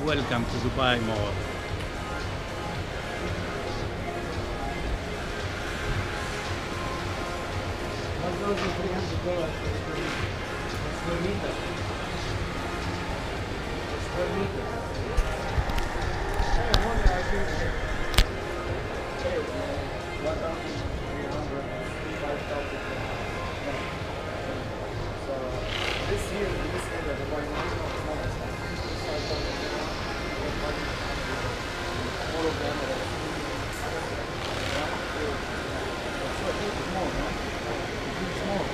Welcome to Dubai Mall. $1,300 square meter. Square meter. Hey, one I think. Hey, 1,300, 5,000. So this here, in this area, the buy now is not as much. 5,000. All of them are. So it's more, no? It's more.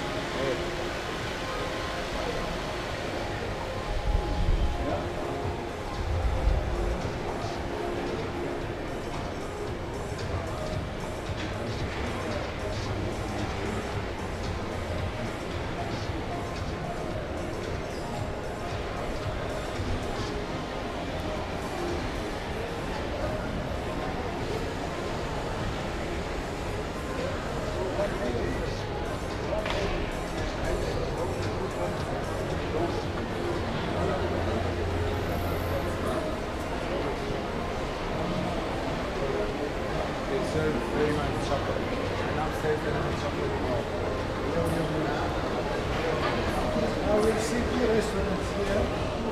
Very nice chocolate. And upstairs they have chocolate more. Now we see two restaurants here.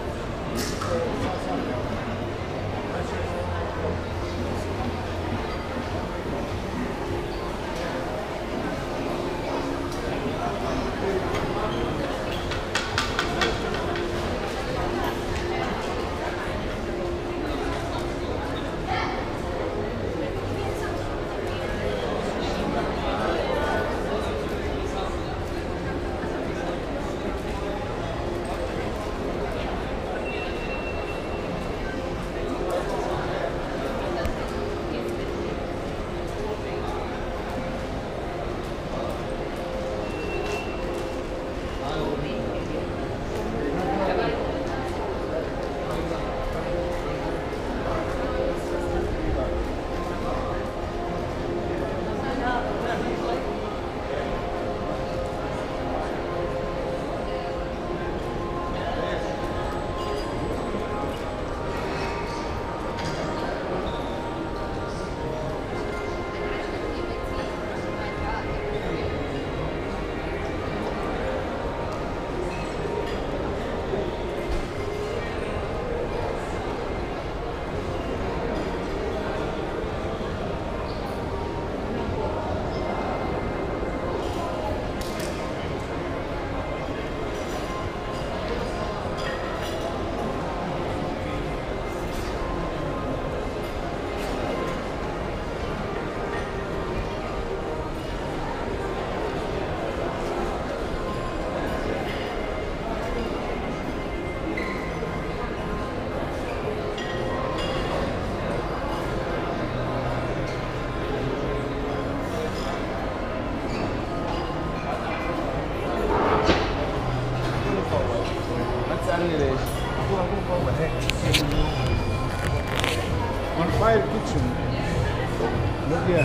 On fire kitchen. Look here.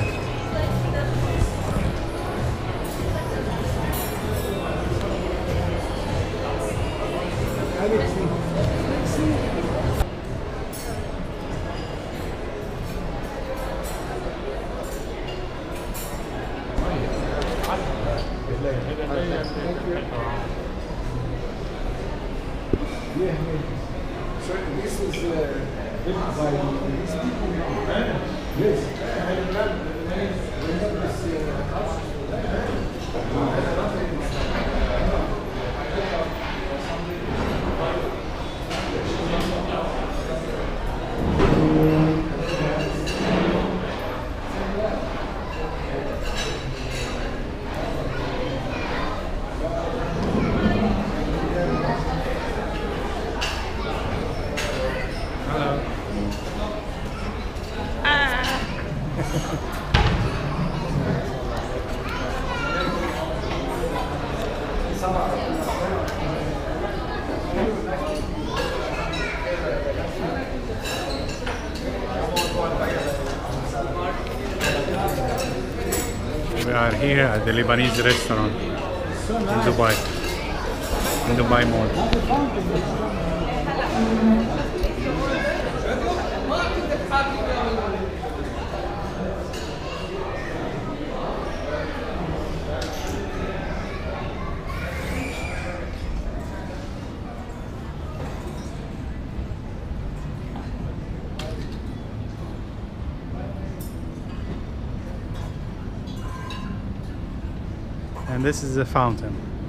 Yeah. So this is built by these people now. Yes. We are here at the Lebanese restaurant in Dubai Mall. And this is the fountain.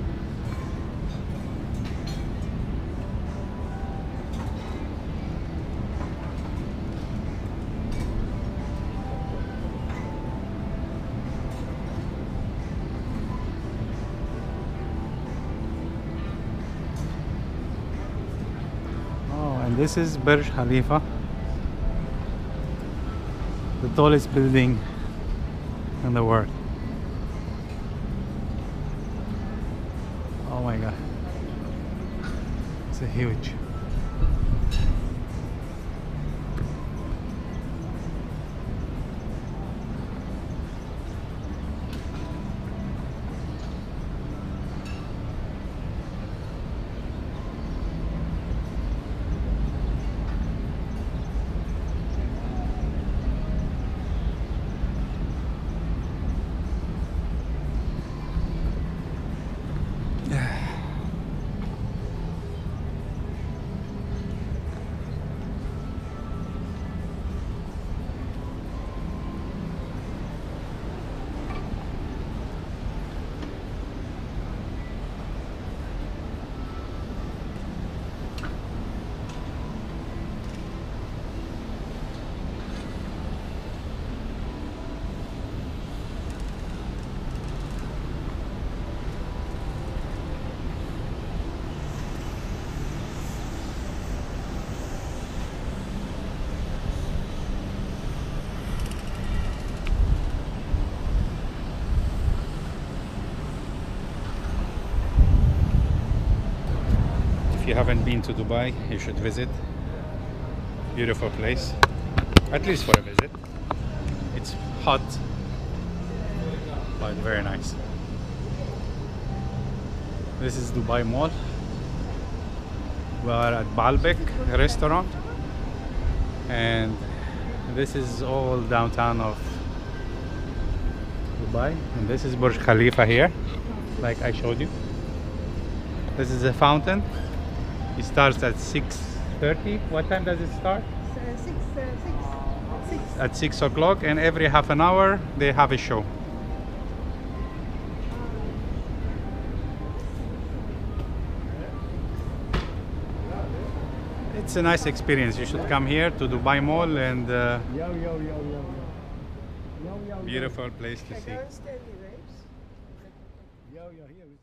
Oh, and this is Burj Khalifa, the tallest building in the world. Oh my god, it's a huge. If you haven't been to Dubai, you should visit. Beautiful place, at least for a visit. It's hot, but very nice. This is Dubai Mall. We are at Baalbek restaurant, and this is all downtown of Dubai. And this is Burj Khalifa here, like I showed you. This is a fountain. It starts at 6:30. What time does it start? 6. At 6 o'clock, and every half an hour they have a show. It's a nice experience. You should come here to Dubai Mall, and beautiful place to see. Stanley, right? Yo, here.